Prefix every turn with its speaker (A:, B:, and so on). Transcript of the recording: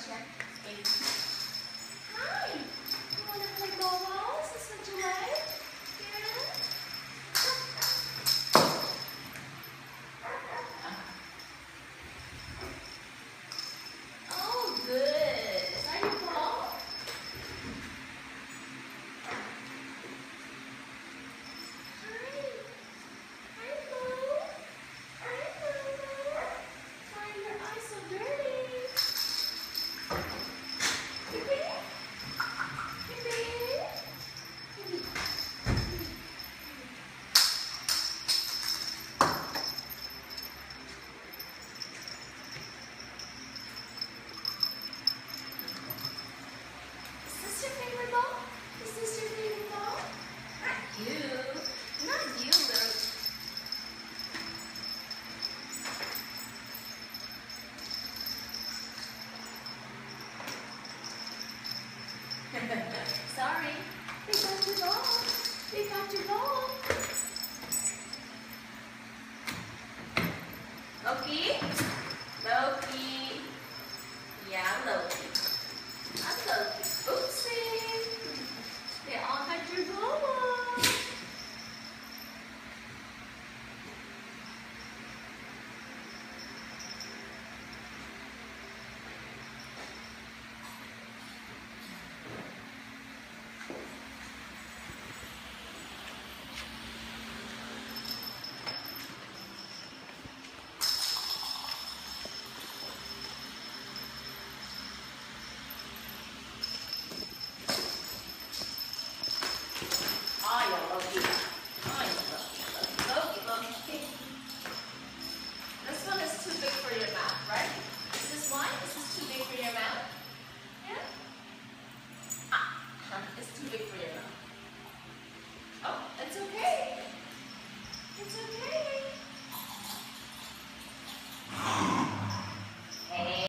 A: check. Baby. Hi. You want to play bubbles? Is this what you like? Yeah. Oh, good. Is that your ball? Hi. Hi, Bo. Hi, Bo. Why are your eyes so dirty? Baby? Baby? Is this your favorite ball? Is this your favorite ball? Not you. Not you, little. Sorry. They got your ball. They got your ball. Loki? Loki. Yeah, I'm Loki. I'm Loki. Oopsie. They all got your ball. Ay, Loki. Ay, Loki. Loki. This one is too big for your mouth, right? Is this one? Is this too big for your mouth? Yeah? It's too big for your mouth. Oh, it's okay. It's okay.